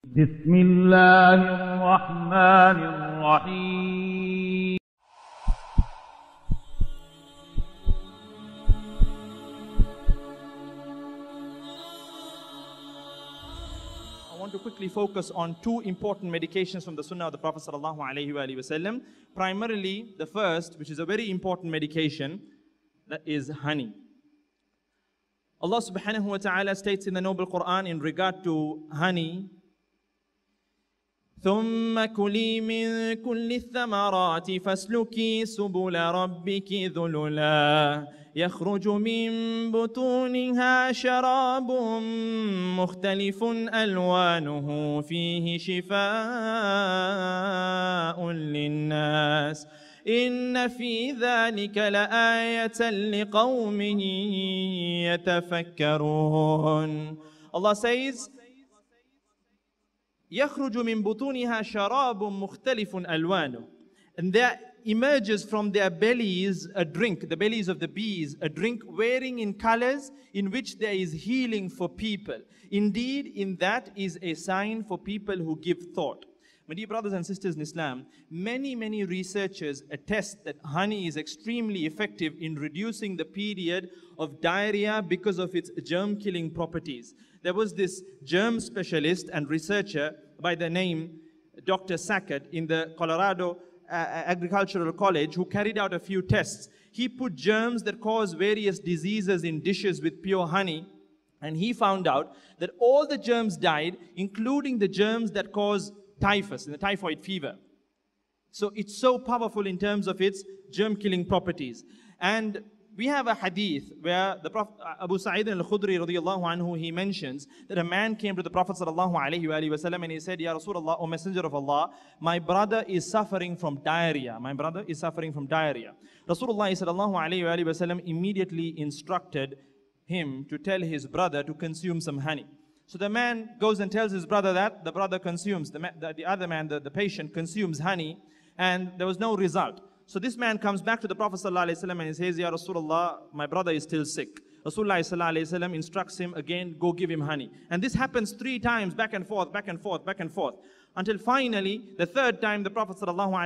بسم الله الرحمن الرحيم. I want to quickly focus on two important medications from the Sunnah of the Prophet ﷺ. Primarily, the first, which is a very important medication, that is honey. Allah subhanahu wa ta'ala states in the Noble Quran in regard to honey, ثُمَّ كُلِي مِن كُلِّ الثَّمَرَاتِ فَاسْلُكِي سُبُلَ رَبِّكِ ذُلُلًا يَخْرُجُ مِن بُطُونِهَا شَرَابٌ مُخْتَلِفٌ أَلْوَانُهُ فِيهِ شِفَاءٌ لِلنَّاسِ إِنَّ فِي ذَلِكَ لَآيَةً لِقَوْمٍ يَتَفَكَّرُونَ. Allah says, يَخْرُجُ مِن بُطُونِهَا شَرَابٌ مُخْتَلِفٌ أَلْوَانُهُ. And there emerges from their bellies a drink, the bellies of the bees, a drink varying in colors, in which there is healing for people. Indeed, in that is a sign for people who give thought. My dear brothers and sisters in Islam, many researchers attest that honey is extremely effective in reducing the period of diarrhea because of its germ-killing properties. There was this germ specialist and researcher by the name Dr. Sackett in the Colorado Agricultural College who carried out a few tests. He put germs that cause various diseases in dishes with pure honey, and he found out that all the germs died, including the germs that cause typhus, the typhoid fever. So it's so powerful in terms of its germ-killing properties. And we have a hadith where the Prophet Abu Sa'id al-Khudri radiyallahu anhu, he mentions that a man came to the Prophet sallallahu alayhi wa sallam and he said, Ya Rasulullah, O Messenger of Allah, my brother is suffering from diarrhea. My brother is suffering from diarrhea. Rasulullah sallallahu alayhi wa sallam immediately instructed him to tell his brother to consume some honey. So the man goes and tells his brother that. The brother consumes, the other man, the patient consumes honey, and there was no result. So this man comes back to the Prophet ﷺ and he says, Ya Rasulullah, my brother is still sick. Rasulullah ﷺ instructs him again, go give him honey. And this happens 3 times, back and forth, back and forth, back and forth. Until finally, the 3rd time, the Prophet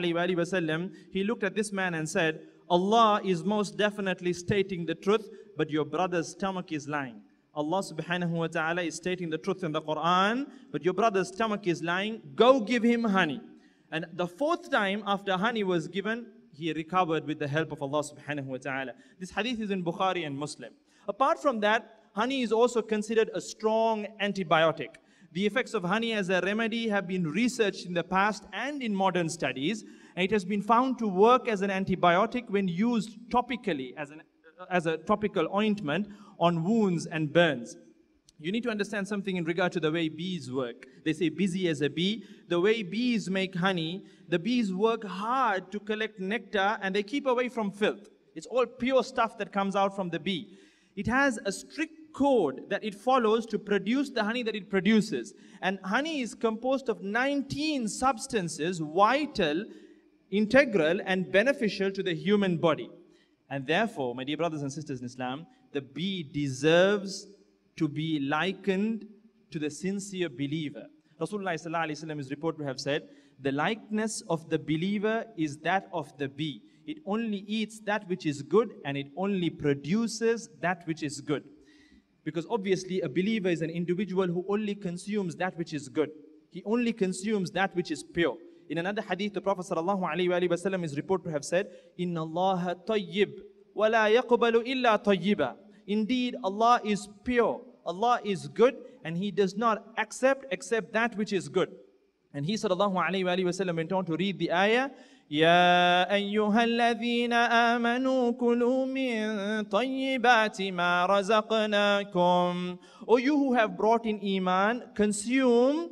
ﷺ, he looked at this man and said, Allah is most definitely stating the truth, but your brother's stomach is lying. Allah subhanahu wa ta'ala is stating the truth in the Quran, but your brother's stomach is lying. Go give him honey. And the 4th time after honey was given, he recovered with the help of Allah subhanahu wa ta'ala. This hadith is in Bukhari and Muslim. Apart from that, honey is also considered a strong antibiotic. The effects of honey as a remedy have been researched in the past and in modern studies. And it has been found to work as an antibiotic when used topically as a topical ointment on wounds and burns. You need to understand something in regard to the way bees work. They say busy as a bee. The way bees make honey, the bees work hard to collect nectar and they keep away from filth. It's all pure stuff that comes out from the bee. It has a strict code that it follows to produce the honey that it produces. And honey is composed of 19 substances, vital, integral and beneficial to the human body. And therefore, my dear brothers and sisters in Islam, the bee deserves to be likened to the sincere believer. Rasulullah ﷺ is reported to have said, the likeness of the believer is that of the bee. It only eats that which is good and it only produces that which is good. Because obviously a believer is an individual who only consumes that which is good. He only consumes that which is pure. In another hadith, the Prophet ﷺ is reported to have said, Inna Allaha tayyib, wa la yaqbalu illa tayyiba. Indeed, Allah is pure, Allah is good, and He does not accept except that which is good. And He ﷺ went on to read the ayah, Ya ayyuhalladhina amanu kulu min tayyibati ma razaqnakum. O you who have brought in Iman, consume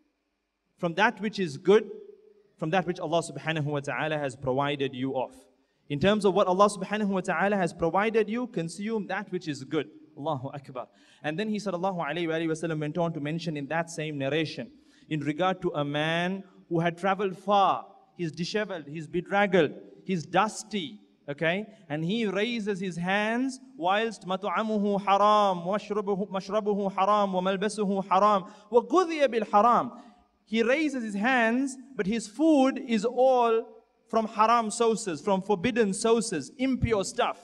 from that which is good, from that which Allah subhanahu wa ta'ala has provided you of. In terms of what Allah subhanahu wa ta'ala has provided you, consume that which is good. Allahu Akbar. And then He sallallahu alayhi wa sallam went on to mention in that same narration, in regard to a man who had traveled far, he's disheveled, he's bedraggled, he's dusty, okay? And he raises his hands whilst mat'amuhu haram, mashrabuhu haram, wa malbasuhu haram, wa ghudhiya bil haram. He raises his hands, but his food is all from haram sources, from forbidden sources, impure stuff.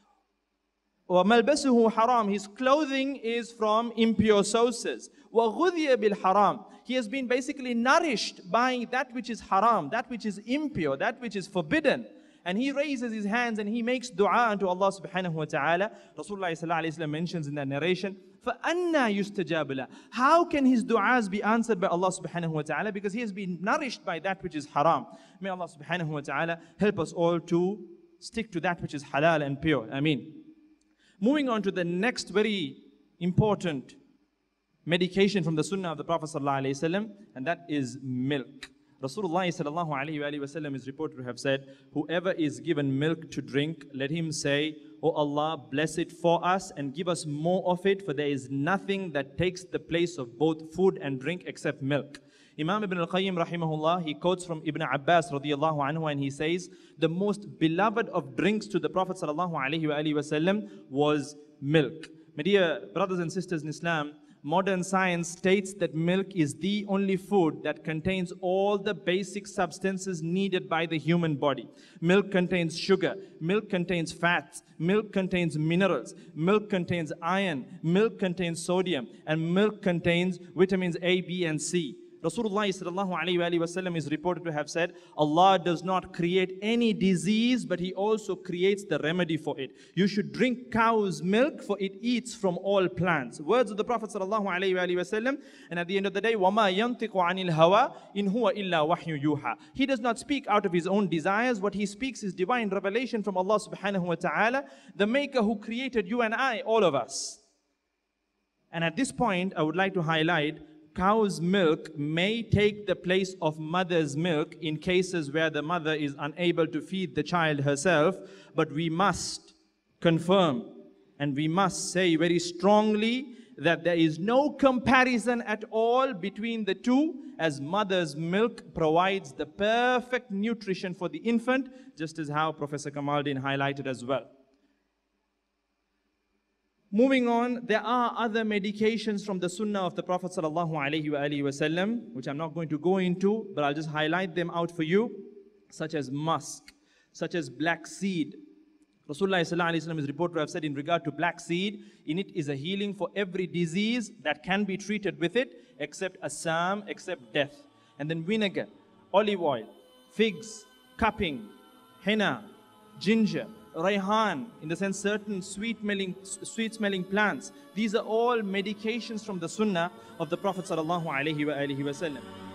وَمَلْبَسُهُ haram. His clothing is from impure sources. وَغُذِيَ بِالْحَرَامِ. He has been basically nourished by that which is haram, that which is impure, that which is forbidden. And he raises his hands and he makes dua unto Allah subhanahu wa ta'ala. Rasulullah sallallahu alayhi wa sallam mentions in that narration, فَأَنَّا يُسْتَجَابُ لَهُ. How can his du'as be answered by Allah subhanahu wa ta'ala? Because he has been nourished by that which is haram. May Allah subhanahu wa ta'ala help us all to stick to that which is halal and pure. Ameen. Moving on to the next very important medication from the Sunnah of the Prophet sallallahu alayhi wa sallam, and that is milk. Rasulullah sallallahu alayhi wa sallam is reported to have said, whoever is given milk to drink, let him say, O Allah, bless it for us and give us more of it, for there is nothing that takes the place of both food and drink except milk. Imam Ibn al-Qayyim rahimahullah, he quotes from Ibn Abbas radiyallahu anhu, and he says, the most beloved of drinks to the Prophet sallallahu alayhi wa sallam was milk. My dear brothers and sisters in Islam, modern science states that milk is the only food that contains all the basic substances needed by the human body. Milk contains sugar, milk contains fats, milk contains minerals, milk contains iron, milk contains sodium, and milk contains vitamins A, B, and C. Rasulullah sallallahu alayhi wa sallam is reported to have said, Allah does not create any disease, but He also creates the remedy for it. You should drink cow's milk, for it eats from all plants. Words of the Prophet sallallahu alayhi wa sallam. And at the end of the day, وَمَا يَنْطِقُ عَنِ الْهَوَىٰ إِنْ هُوَ إِلَّا وَحْيٌ يُوحَىٰ. He does not speak out of his own desires. What he speaks is divine revelation from Allah subhanahu wa ta'ala, the Maker who created you and I, all of us. And at this point, I would like to highlight, cow's milk may take the place of mother's milk in cases where the mother is unable to feed the child herself, but we must confirm and we must say very strongly that there is no comparison at all between the two, as mother's milk provides the perfect nutrition for the infant, just as how Professor Kamaldeen highlighted as well. Moving on, there are other medications from the Sunnah of the Prophet sallallahu alayhi wa sallam, which I'm not going to go into, but I'll just highlight them out for you, such as musk, such as black seed. Rasulullah sallallahu alayhi wa sallam is reported to have said in regard to black seed, in it is a healing for every disease that can be treated with it, except assam, except death. And then vinegar, olive oil, figs, cupping, henna, ginger, rayhan, in the sense certain sweet-smelling plants. These are all medications from the Sunnah of the Prophet sallallahu alayhi wa sallam.